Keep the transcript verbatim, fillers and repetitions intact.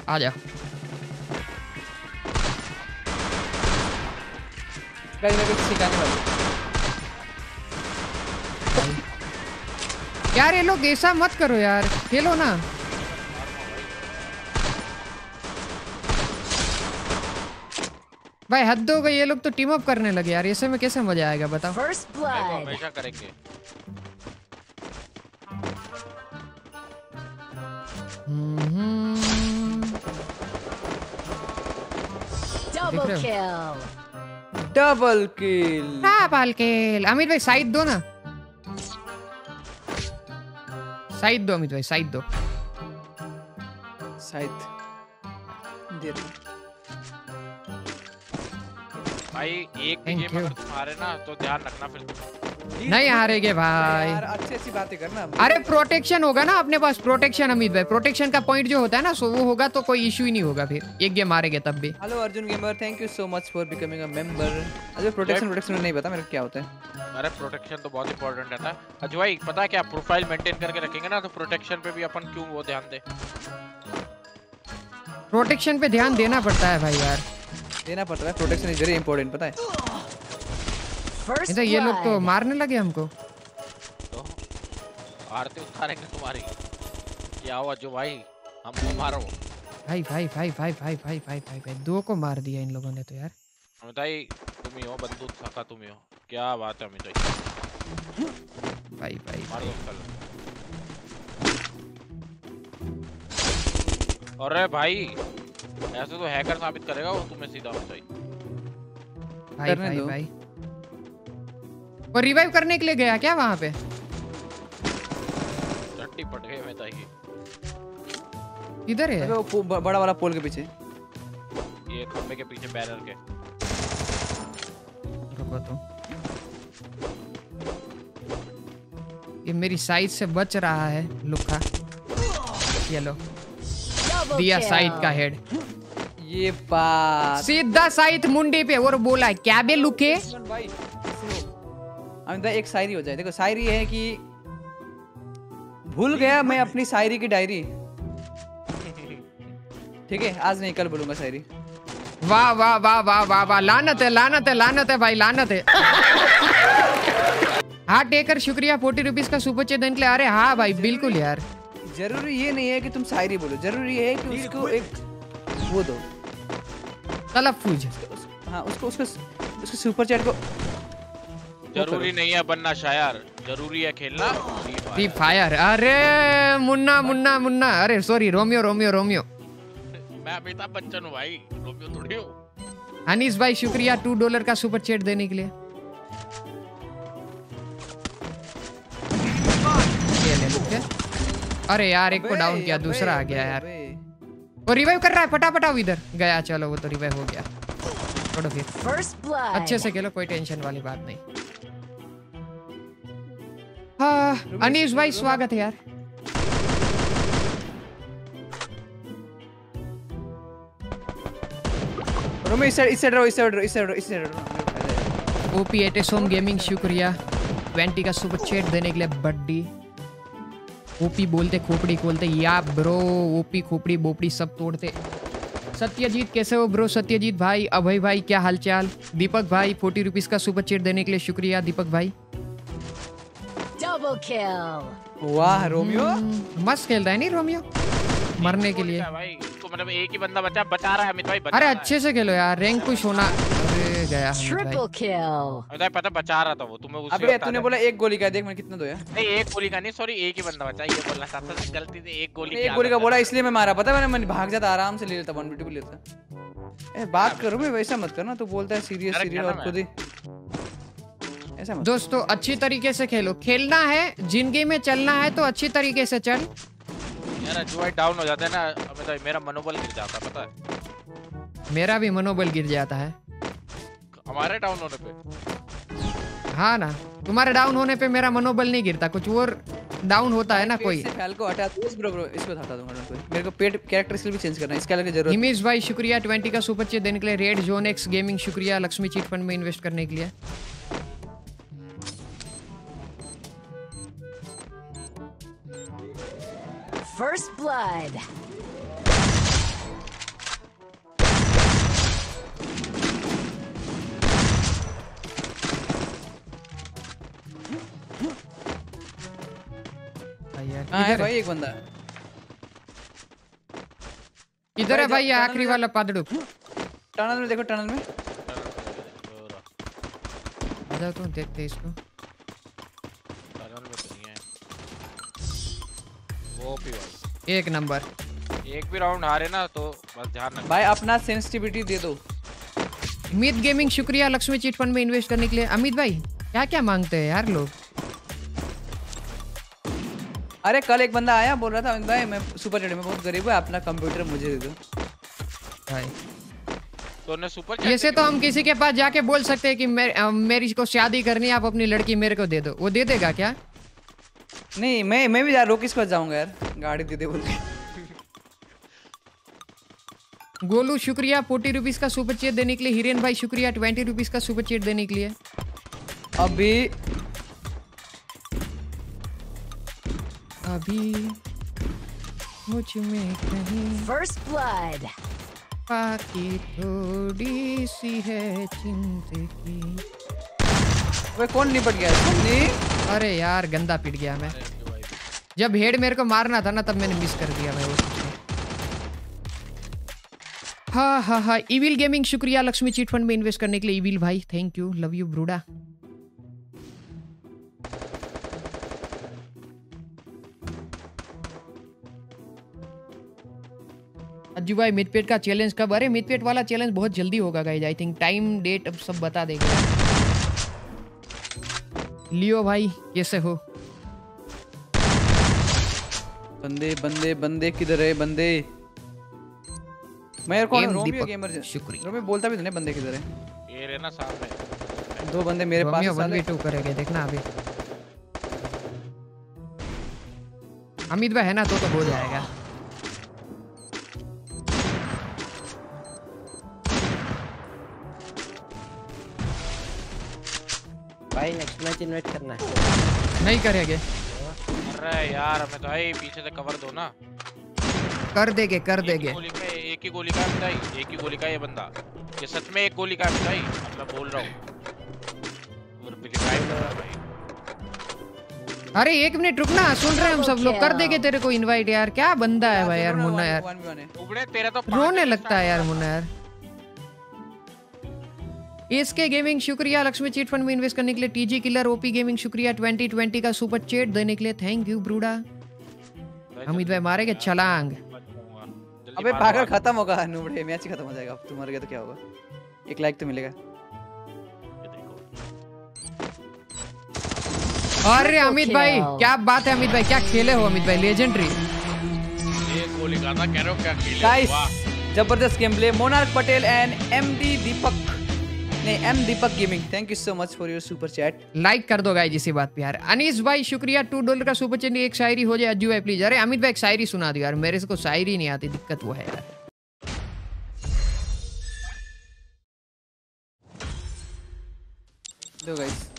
आ जा। गाइस मैं कुछ सिखाने वाला यार, ये लोग ऐसा मत करो यार, खेलो ना। भाई हद हो गई, ये लोग तो टीम अप करने लगे यार, ऐसे में कैसे मजा आएगा बताओ। फर्स्ट ब्लड हमेशा करेंगे। Double kill double kill double kill. Amit भाई साइड दो ना, साइड दो अमित भाई, साइड दो। साइड दे दो भाई। एक भी गेम अगर तुम हारे ना तो ध्यान रखना फिर नहीं हारेगे भाई यार, अच्छी अच्छी बातें करना। अरे प्रोटेक्शन होगा ना अपने पास, प्रोटेक्शन अमित भाई, प्रोटेक्शन का पॉइंट जो होता है ना, सो वो होगा तो कोई इशू ही नहीं होगा फिर, एक गेम हारेगे तब भी। Hello Arjun gamer, thank you so much for becoming a member. अरे प्रोटेक्शन प्रोटेक्शन नहीं पता मेरे को क्या होता है। अरे प्रोटेक्शन तो बहुत इंपॉर्टेंट रहता है अजय भाई, पता है क्या, प्रोफाइल मेंटेन करके रखेंगे ना तो प्रोटेक्शन पे भी अपन क्यों वो ध्यान दे। प्रोटेक्शन पे ध्यान देना पड़ता है भाई यार, देना पड़ता है। प्रोटेक्शन इज वेरी इंपॉर्टेंट, पता है। तो ये लोग तो मारने लगे हमको। तो आरती उतारेंगे तुम्हारी, क्या हुआ जो भाई, हमको मारो। भाई भाई भाई भाई भाई भाई भाई भाई भाई दो को मार दिया इन लोगों ने तो यार। अमित भाई तुम ही हो बंदूक सका, तुम ही हो, क्या बात है अमित भाई। भाई भाई मार दो कल। अरे भाई ऐसे तो हैकर साबित करेगा वो तुम्हें सीधा अमित भाई। भाई भाई भाई वो रिवाइव करने के लिए गया क्या वहां पे? चट्टी पट गए मैं ताकि। इधर है वो बड़ा वाला पोल के पीछे, ये खंबे के पीछे बैनर के। रुको तो, ये मेरी साइड से बच रहा है लुखा। ये लो दिया साइड का हेड, ये बात सीधा साइड मुंडी पे। और बोला क्या बे लुके भाई। अमित एक शायरी हो जाए। देखो शायरी है कि भूल गया मैं अपनी शायरी की डायरी। ठीक है, आज नहीं कल बोलूंगा शायरी। वाह वाह वाह वाह वाह वाह, लानत है लानत है लानत है भाई, लानत है। हाँ टेकर शुक्रिया फोर्टी रुपीज का सुपर चैट देने के लिए। अरे हाँ भाई बिल्कुल यार, जरूरी ये नहीं है कि तुम शायरी बोलो, जरूरी है कि उसको एक वो दो तलफ्फुज। हाँ उसको उसको उसको सुपर चैट को। जरूरी नहीं है बनना शायर, जरूरी है खेलना फ्री फायर। अरे मुन्ना मुन्ना मुन्ना, अरे सॉरी रोमियो रोमियो रोमियो। मैं अमिताभ बच्चन हूँ भाई, रोमियो थोड़ी हूँ। अनीस भाई शुक्रिया टू डॉलर का सुपर चैट देने के लिए। ये ले लो। अरे यार एक को डाउन किया, दूसरा आ गया यार। वो रिवाइव कर रहा है, फटाफट आओ इधर। गया, चलो वो तो रिवाइव हो गया। छोड़ो फिर, अच्छे से खेलो, कोई टेंशन वाली बात नहीं। हाँ अनीस भाई स्वागत है यार। रोमी इस साइड इस साइड रहो इस साइड इस साइड इस साइड। ओपी एटेसोम गेमिंग शुक्रिया ट्वेंटी का सुपर चैट देने के लिए। बड्डी ओपी बोलते खोपड़ी खोलते या ब्रो, ओपी खोपड़ी बोपड़ी सब तोड़ते। सत्यजीत कैसे हो ब्रो? सत्यजीत भाई, अभय भाई क्या हालचाल? दीपक भाई फोर्टी रुपीज का सुपर चैट देने के लिए शुक्रिया दीपक भाई। Double kill. वाह रोमियो मस्त खेल रहा है नहीं रोमियो, मरने के लिए भाई उसको मतलब एक ही बंदा बचा बचा रहा है अमित भाई। अरे अच्छे से खेलो यार, रैंक पुश होना। अरे गया ट्रिपल किल। अमित भाई पता बचा रहा था वो तुम्हें उसी। अबे तूने बोला एक गोली का, देख मैंने कितना दो यार। नहीं एक गोली का नहीं, सॉरी एक ही बंदा बचा, ये बोलना चाहता था गलती से एक गोली। एक गोली का बोला इसलिए मैं मारा, पता है मैंने भाग जाता आराम से ले लेता, वन बिल्कुल लेता। ए बात करो भाई, वैसा मत करना। तो बोलता है सीरियस सीरियस और खुद ही ऐसा मत। दोस्तों अच्छी तरीके से खेलो, खेलना है जिंदगी में, चलना है तो अच्छी तरीके से चल। यार जो भाई डाउन हो जाता है ना अमित भाई, मेरा मनोबल गिर जाता है, पता है मेरा भी मनोबल गिर जाता है हमारे डाउन होने पे। हाँ ना, तुम्हारे डाउन होने पे मेरा मनोबल नहीं गिरता, कुछ और डाउन होता है ना कोई। फैल को हटा दो ब्रो ब्रो, इसको हटा दूंगा। मेरे को पेट कैरेक्टर स्किल भी चेंज करना है, इसके अलग जरूरत। हिमेश भाई शुक्रिया ट्वेंटी का सुपर चैट देने के लिए। रेड जोन एक्स गेमिंग शुक्रिया लक्ष्मी चिट फंड में इन्वेस्ट करने के लिए। First blood. हाँ है भाई एक बंदा। इधर है भाई, भाई ये टनल आखिरी में- वाला पादड़ू। टनल में देखो, टनल में। आजा तो देखते हैं इसको। टनल में तो नहीं है वो भी भाई। एक नंबर। एक भी राउंड हारे ना तो बस ध्यान रखना। भाई अपना सेंसिटिविटी दे दो। अमित गेमिंग शुक्रिया लक्ष्मी चिट फंड में इन्वेस्ट करने के लिए। अमित भाई क्या क्या मांगते हैं यार लोग। अरे कल एक बंदा आया बोल रहा था अमित भाई मैं सुपर चैट में बहुत गरीब है, अपना कंप्यूटर मुझे दे दो। भाई तो ने सुपर ये से तो हम किसी के पास जाके बोल सकते हैं कि मेर, अ, मेरी को शादी करनी है, आप अपनी लड़की मेरे को दे दो, वो दे देगा क्या? नहीं मैं मैं भी यार रोकिस के पास जाऊंगा यार, गाड़ी दे दे बोल के। गोलू शुक्रिया फोर्टी रुपीज का सुपर चेट देने के लिए। हिरेन भाई शुक्रिया ट्वेंटी रुपीज का सुपर चेट देने के लिए। अभी अभी मुझ में कहीं First blood. बाकी थोड़ी सी है जिंदगी। वे कौन निपट गया सुन्नी? अरे यार गंदा पिट गया मैं। जब हेड मेरे को मारना था ना तब मैंने मिस कर दिया मैं वो चीज़। हाँ हाँ हाँ इविल गेमिंग शुक्रिया लक्ष्मी चिट फंड में इन्वेस्ट करने के लिए। इविल भाई thank you, love you bruda. Ajju भाई मिडपेट का चैलेंज कब? अरे मिडपेट वाला चैलेंज बहुत जल्दी होगा guys, I think time date अब सब बता देंगे। लियो भाई कैसे हो? बंदे बंदे बंदे किधर है बंदे? मैं यार कौन एम रोमियो दीपक, गेमर शुक्रिया। रोमियो बोलता भी तो नहीं बंदे किधर है। ये रहना सामने। दो बंदे मेरे पास रोमियो है वन साले। वी टू करेंगे देखना अभी। अमित भाई है ना तो तो हो जाएगा। भाई नेक्स्ट मैच इन्वाइट करना है। नहीं करेंगे। अरे यार हमें तो भाई पीछे से कवर दो ना। कर देंगे कर एक ही देंगे। गोली का एक ही गोली का है भाई, एक ही गोली का ये बंदा। ये सच में एक गोली का है भाई, मैं बोल रहा हूँ। और रिवाइव कर रहा है भाई। अरे एक मिनट रुकना, सुन रहे हैं हम सब लोग। कर देंगे तेरे को इनवाइट यार। क्या बंदा है भाई यार मुन्ना यार, वन वी वन है। उबड़े तेरा तो पाँच रोने मिनट लगता है यार start मुन्ना यार। एसके गेमिंग शुक्रिया लक्ष्मी चिट फंड में इन्वेस्ट करने के लिए। टीजी किलर ओपी गेमिंग शुक्रिया ट्वेंटी ट्वेंटी का सुपर चेट देने के लिए। Thank you bruda. भाई अमित भाई मारेंगे छलांग। जल्दी अबे मार पागल मार। खत्म होगा नूबड़े, मैच ही खत्म हो जाएगा। अब तू मर गया तो क्या होगा? एक लाइक तो मिलेगा। ये देखो। अरे अमित भाई क्या बात है अमित भाई, क्या खेले हो अमित भाई, लेजेंडरी। ये गोली का था, कह रहे हो क्या खेले? गाइस वाह। जबरदस्त game play. Monarch Patel and MD Deepak नहीं M Deepak gaming, thank you so much for your super chat. Like कर दो गाइस इसी बात पे यार। अनीस भाई शुक्रिया टू डॉलर का सुपर चैट। एक शायरी हो जाए अज्जू भाई प्लीज। अरे अमित भाई एक शायरी सुना दो यार, मेरे से को शायरी नहीं आती, दिक्कत वो है यार। दो गाइस